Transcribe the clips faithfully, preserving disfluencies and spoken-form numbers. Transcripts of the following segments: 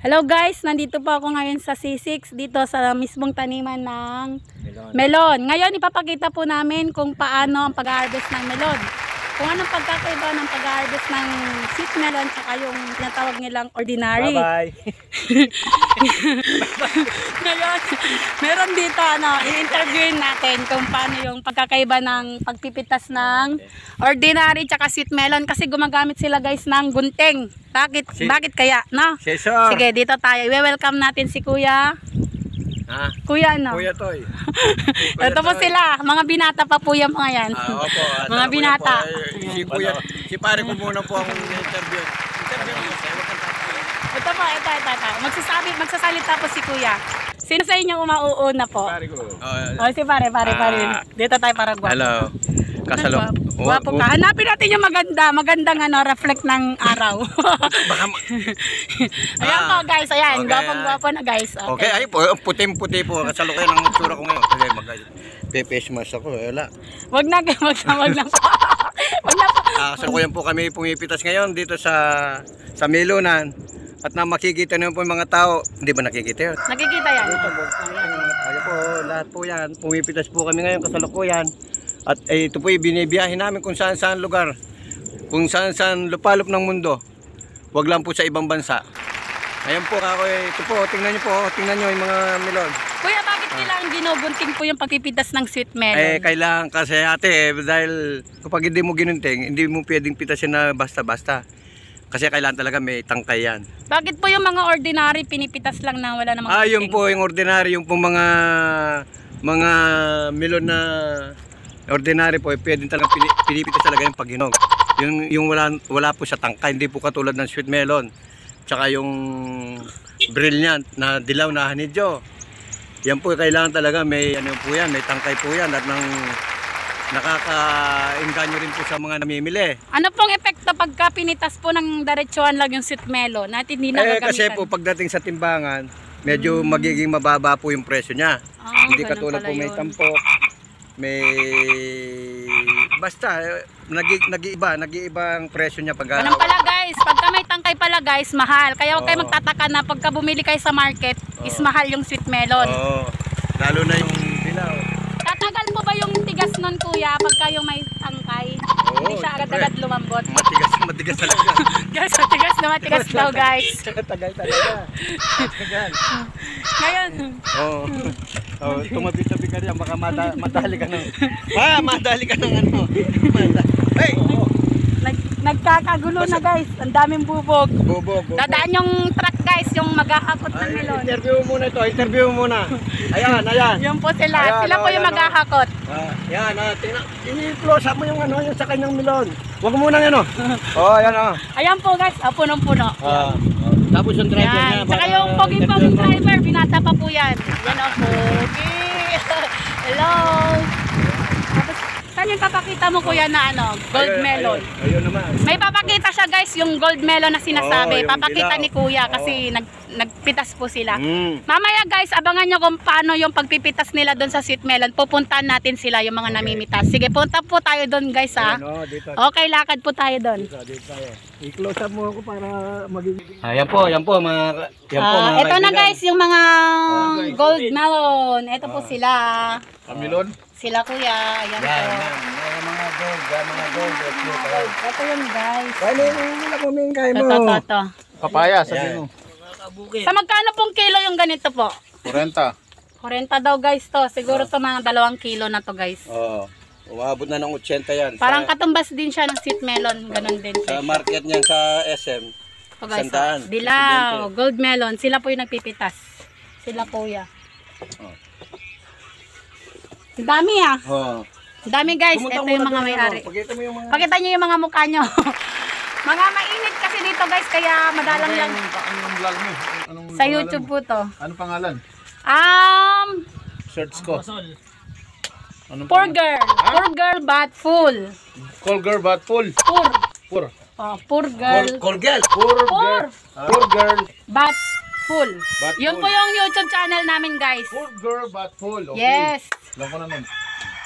Hello guys, nandito po ako ngayon sa C six dito sa mismong taniman ng melon. melon. Ngayon ipapakita po namin kung paano ang pag-harvest ng melon. Kung anong pagkakaiba ng pag-harvest ng sweet melon saka yung tinatawag nilang ordinary. Bye-bye. Ngayon, meron dito ano, i-interviewin natin kung paano yung pagkakaiba ng pagpipitas ng ordinary tsaka sweet melon kasi gumagamit sila guys ng gunting. Bakit? Si Bakit kaya? No? Si Sige, dito tayo. I-welcome natin si Kuya. Ha? Kuya ano? Kuya Toy. Ito po sila, mga binata pa po yung mga yan. Ah, opo. Mga binata. Po, eh, si Kuya, si pare ko muna po ang interview. Interview mo siya. Ito po, ito, ito, ito. Magsasabi, magsasalita po si Kuya. Sino sa inyo umauuna po? Pare ko. Oh, oh si pare, pare, pare. Ah, Dito tayo para guwapo. Hello. Kasalo. Guwapo ka. Hanapin natin yung maganda. Magandang ano, reflect ng araw. Baka Ayan po guys, ayan. Okay, Guwapong guwapo na guys. Okay, okay ay po, puting-puti po. Kasalo kayo ng tsura ko ngayon. Okay, mag-face mask ako. Wala. Wag na, wag na, wag na po. Wag na po. Ah, kasalukuyan po kami pumipitas ngayon dito sa sa Melonan. At na makikita naman po yung mga tao. Hindi ba nakikita yun? Nakikita yan. Ito po. Ayan po, lahat po yan. Pumipitas po kami ngayon kasalukuyan. At eh, ito po yung binibiyahe namin kung saan saan lugar. Kung saan saan lupalop ng mundo. Huwag lang po sa ibang bansa. Ayan po ako eh. Ito po, tingnan nyo po. Tingnan nyo yung mga melon. Kuya, bakit kailangan ginugunting po yung pagpipitas ng sweet melon? Eh, kailangan kasi ate eh, dahil kapag hindi mo ginunting, hindi mo pwedeng pitasin na basta-basta. Kasi kailangan talaga may tangkay yan. Bakit po yung mga ordinary pinipitas lang na wala namang Ah, gunting? yung po yung ordinary, yung po mga mga melon na ordinary po, eh, pwedeng talaga pinipitas talaga yung paghinog. Yung, yung wala, wala po sa tangkay, hindi po katulad ng sweet melon. Tsaka yung brilliant na dilaw na honeydew. Yan po kailangan talaga may ano po yan, may tangkay po yan at nang nakaka-engganyo rin po sa mga namimili. Ano pong epekto pagka pinitas po ng diretsuhan lang yung sweet melon at hindi na Eh gagamitan? kasi po pagdating sa timbangan, medyo hmm. magiging mababa po yung presyo niya. Ah, hindi katulad po may tampok, may basta nag nag-iiba, nag-iiba ang presyo niya pag ganun pala guys, pagka may tangkay pala guys, mahal. Kaya huwag kayo magtataka na pagka bumili kayo sa market, oh. is mahal yung sweet melon. Oo. Lalo na yung dilaw. Tatagal mo ba yung tigas nun kuya pagka yung may tangkay? Oo, hindi siya agad-agad lumambot. Matigas, matigas talaga. Guys, matigas na matigas daw guys. Tagal talaga. Tagal. Ngayon. Oo. Oh, tumabi-tabi ka rin, baka mada madali ka ng. Ah, madali ka ng ano. Hey! Nag nagkakagulo na guys. Ang daming bubog. Bubog. bubog. Dadaan yung truck guys, yung maghahakot ng melon. Interview mo muna ito, interview mo muna. Ayan, ayan. Yun po sila. Ayan, sila oh, po yung ayan, maghahakot. Ah, yan, ah, tingnan. I-close up mo yung ano, yung sa kanyang melon. Huwag mo muna yan, oh. Oh, ayan, oh. Ayan po guys, oh, punong-puno. Ah. Tapos yung driver yan. niya. Saka yung pogi-pogi driver, binata pa po yan. Yan ang pogi. Hello. Tapos, saan yung papakita mo kuya na ano, gold ayun, melon? Ayun, ayun naman. May papakita siya guys, yung gold melon na sinasabi. Oo, yung papakita dilaw. ni kuya Oo. kasi nag, nagpitas po sila. Mm. Mamaya guys, abangan nyo kung paano yung pagpipitas nila doon sa sweet melon. Pupuntahan natin sila, yung mga okay. namimitas. Sige, punta po tayo doon guys ha. Ayun, oh, dito. Okay, lakad po tayo doon. Dito, dito tayo. I-close up mo ako para maging... Ah, yan po, yan po mga... Yan po, Uh, mga ito na guys, yung mga Okay. gold melon. Ito po sila. Kamilon? Sila kuya. Ayan Yan, po. yan. Yan, mga gold. Yan, mga gold. Ito yun guys. Kaya nila kumingkay Ito, mo. ito, ito. Papaya, sabi mo. Sa magkano pong kilo yung ganito po? Kurenta. forty daw guys to. Siguro to mga dalawang kilo na to guys. Oo. Umabot na ng eighty yan. Parang sa, katumbas din siya ng sweet melon. Ganon din. sa market niyan sa S M. So guys, Sandaan. oh, dilaw, gold melon. Sila po yung nagpipitas. Sila kuya. Oh. Ang dami ah. Oh. Ang dami guys. Pumunta Ito muna yung mga doon, may-ari. ano, Pakita mo yung mga... Pakita nyo yung mga mukha nyo. Mga mainit kasi dito guys. Kaya madalang lang. Anong vlog mo? Anong Sa pangalan YouTube mo? po to. Anong pangalan? Um, Search ko. Anong poor pangalan? girl. Poor girl but full. Call girl but full. Poor. Poor. Oh, poor girl. Call girl. Poor Poor. girl. Poor girl. But full. But Yun full. po yung YouTube channel namin guys. Poor girl but full. Okay. Yes. Alam ko naman.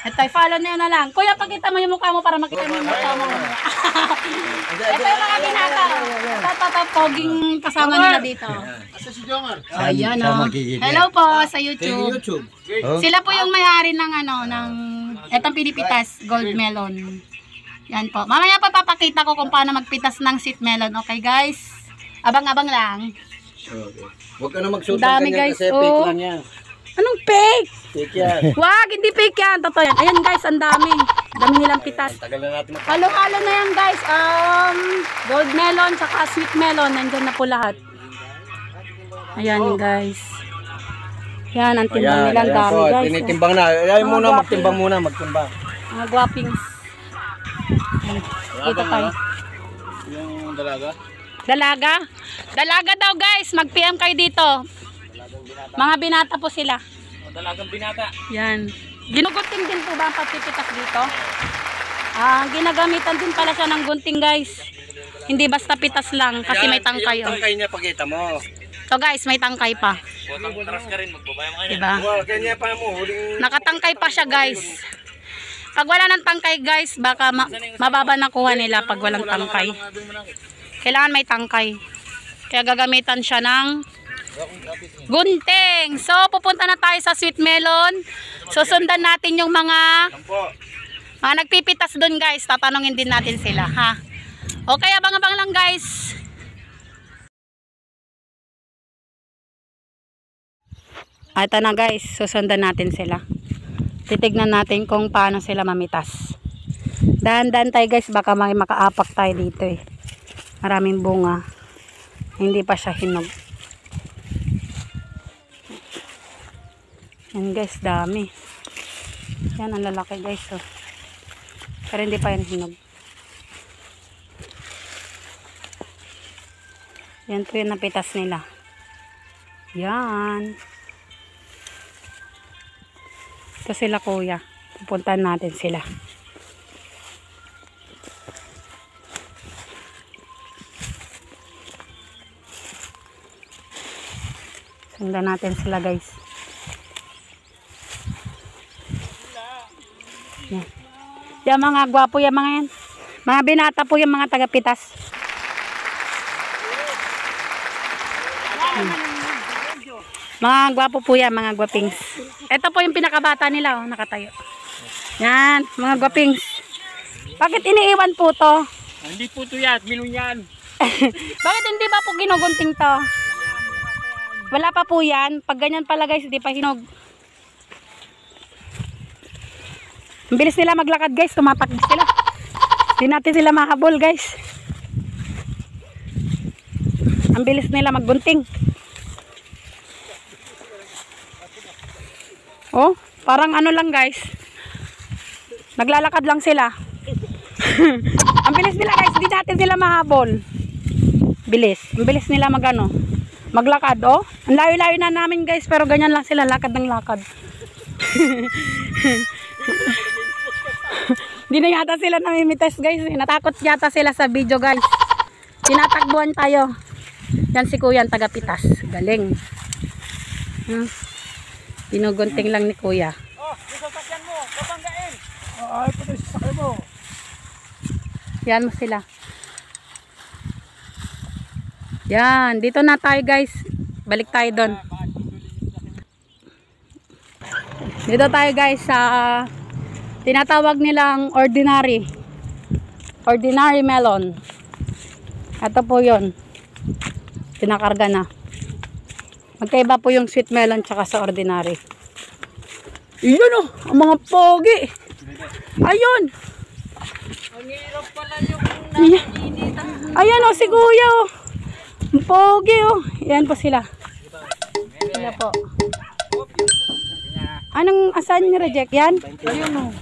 Ito, follow nyo na lang. Kuya, pakita mo yung mukha mo para makita mo yung mukha mo. Ito yung mga binata. Ito, ito, ito, poging kasama nila dito. Asa si Jongar? Ayan o. Hello po sa YouTube. Sila po yung may-ari ng ano, ng etong pinipitas, gold melon. Yan po. Mamaya pa papakita ko kung paano magpitas ng sweet melon. Okay guys? Abang-abang lang. Okay. Huwag ka na magsuot Ang dami, ng ganyan guys, kasi oh. fake lang yan. Anong fake? Fake yan. Wag, hindi fake yan. Totoo yan. Ayan guys, ang dami. Dami nilang pitas. Tagal na natin. Halo-halo na yan guys. Um, gold melon, tsaka sweet melon. Nandyan na po lahat. Ayan guys. Yan, ang timbang Ayan, nilang ayan dami po. guys. Tinitimbang na. Ayaw Mga muna, guwapo. magtimbang muna, magtimbang. Mga guwapings. Ayan. Dito tayo. Yung dalaga? Dalaga? Dalaga daw guys. Mag-P M kayo dito. Mga binata po sila. Dalagang binata. Yan. Ginugunting din po ba ang pagpipitas dito? Ah, ginagamit din pala siya ng gunting guys. Hindi basta pitas lang kasi may tangkay. Yung Oh. tangkay niya, pakita mo. So guys, may tangkay pa. Taras ka rin, magbabayang ka Diba? Well, kanya pa mo. Huling... Nakatangkay pa siya guys. Pag wala ng tangkay guys, baka ma mababa nakuha nila pag walang tangkay. Kailangan may tangkay. Kaya gagamitan siya ng gunting. So, pupunta na tayo sa sweet melon. Susundan natin yung mga mga nagpipitas doon guys. Tatanungin din natin sila, ha? Okay, abang-abang lang guys. Ito na guys, susundan natin sila. Titignan natin kung paano sila mamitas. Dahan-dahan tayo guys, baka may makaapak tayo dito eh. Maraming bunga. Hindi pa siya hinog. Yan guys, dami. Yan, ang lalaki guys. Oh. Pero hindi pa yan hinog. Yan po yung napitas nila. Yan. Ito sila kuya. Pupuntahan natin sila. Sundan natin sila guys. Yan. Yan mga gwapo yan mga yan. Mga binata po yung mga tagapitas. Hmm. Mga gwapo po yan, mga gwapings. Ito po yung pinakabata nila, oh, nakatayo. Yan, mga gwapings. Bakit iniiwan po to? Hindi po ito yan, milon yan. Bakit hindi ba po ginugunting to? Wala pa po yan. Pag ganyan pala guys, hindi pa hinog. Ang bilis nila maglakad guys, tumatakbo sila. Hindi natin sila mahabol guys. Ang bilis nila magbunting. Oh, parang ano lang guys. Naglalakad lang sila. Ang bilis nila guys, hindi natin sila mahabol. Bilis. Ang bilis nila magano, maglakad, oh. Ang layo-layo na namin guys, pero ganyan lang sila, lakad ng lakad. Hindi na yata sila namimitas guys. Natakot yata sila sa video guys. Tinatakbuhan tayo. Yan si kuya, ang tagapitas. Galing. Hmm. Pinugunting lang ni kuya. Oh, yung sasakyan mo, papanggain. Ay, pati sasakyan mo. Yan mo sila. Yan, dito na tayo guys. Balik tayo doon. Dito tayo guys sa tinatawag nilang ordinary. Ordinary melon. Ito po yun. Pinakarga na. Magkaiba po yung sweet melon tsaka sa ordinary. Iyan oh, ang mga pogi. Ayun. Ang hirap pala yung Ayan, ayan oh, si kuya oh. Ang pogi oh. Yan po sila. Sila po. Anong asan ni reject yan? Ayun o.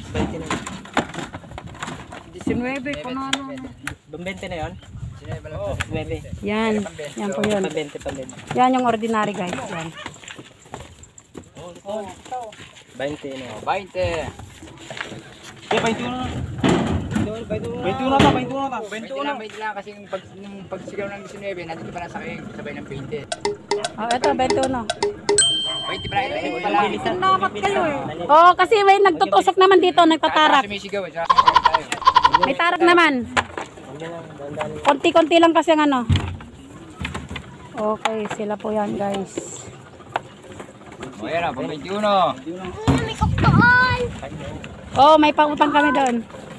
nineteen kung ano. twenty na yun? twenty. Yan. Yan po yun. twenty, twenty. Yan yung ordinary guys. Yan. twenty na. twenty. Yeah, twenty-one na. twenty-one na ta, twenty-one na ta. twenty lang, twenty lang kasi yung pag, yung pagsigaw ng nineteen, nandito pa na sa akin, sabay ng twenty. Oh, ito, twenty-one. twenty pala ito. Ito pala. Dapat kayo eh. Oo, kasi may nagtutusok naman dito, Tsaka nagtatarak. sumisigaw eh. Tsaka tayo. May tarak naman. Konti-konti lang kasi ang ano. Okay, sila po yan guys. O yan na, pag twenty-one. May koktoon. Oh, may pautang kami doon.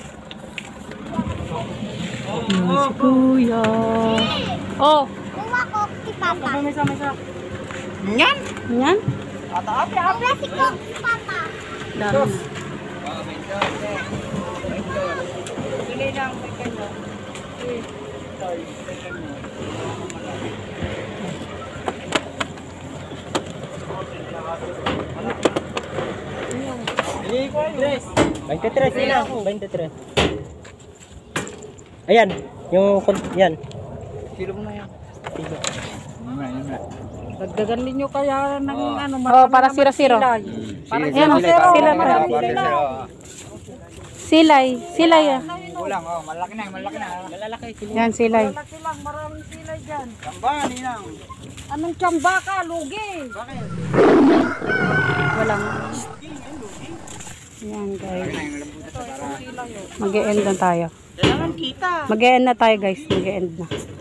Yan si Kuya. Oh, Kuha ko si Papa. yan? Yan? Wala si ko si Papa. Dami. twenty-three sila. twenty-three. Ayan. Yung, kon- yan. Silo mo na yan. Yun na, yun na. Dagdagan ninyo kaya ng ano. Oh, para zero-zero. Parang Yan, sila pa. Silay. Silay. ah. Kulang, oh. Malaki na, malaki na. Malalaki. Yan, silay. Laki lang, maraming sila dyan. Kamba, ninang. Anong tsamba ka? Lugi. Walang. Yan guys. Mag-e-end na tayo. Kailangan kita. Mag-e-end na tayo guys. Mag-e-end na.